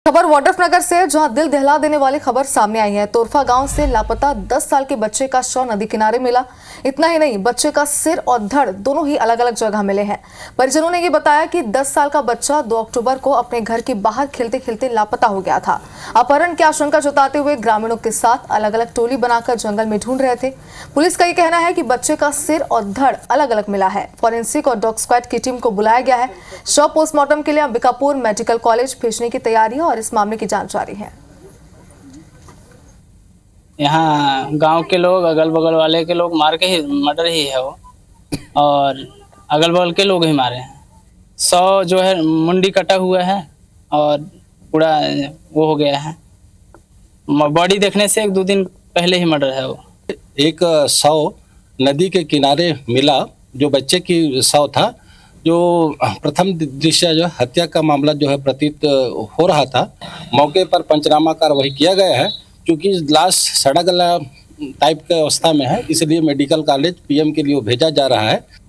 खबर वाड्रफनगर से, जहां दिल दहला देने वाली खबर सामने आई है। तोरफा गांव से लापता 10 साल के बच्चे का शव नदी किनारे मिला। इतना ही नहीं, बच्चे का सिर और धड़ दोनों ही अलग अलग जगह मिले हैं। परिजनों ने ये बताया कि 10 साल का बच्चा 2 अक्टूबर को अपने घर के बाहर खेलते खेलते लापता हो गया था। अपहरण की आशंका जताते हुए ग्रामीणों के साथ अलग अलग टोली बनाकर जंगल में ढूंढ रहे थे। पुलिस का ये कहना है कि बच्चे का सिर और धड़ अलग अलग मिला है। फॉरेंसिक और डॉग स्क्वाड की टीम को बुलाया गया है। शव पोस्टमार्टम के लिए अंबिकापुर मेडिकल कॉलेज भेजने की तैयारी है और इस मामले की जांच जारी है। यहाँ गांव के लोग, अगल बगल वाले के लोग मार के ही मर्डर ही है वो, और अगल बगल के लोग ही मारे हैं। 100 जो है मुंडी कटा हुआ है और पूरा वो हो गया है। बॉडी देखने से 1-2 दिन पहले ही मर्डर है वो। एक शव नदी के किनारे मिला, जो बच्चे की शव था, जो प्रथम दृश्य जो हत्या का मामला जो है प्रतीत हो रहा था। मौके पर पंचनामा कार्रवाई किया गया है। क्योंकि लाश सड़ा गला टाइप के अवस्था में है, इसलिए मेडिकल कॉलेज पीएम के लिए भेजा जा रहा है।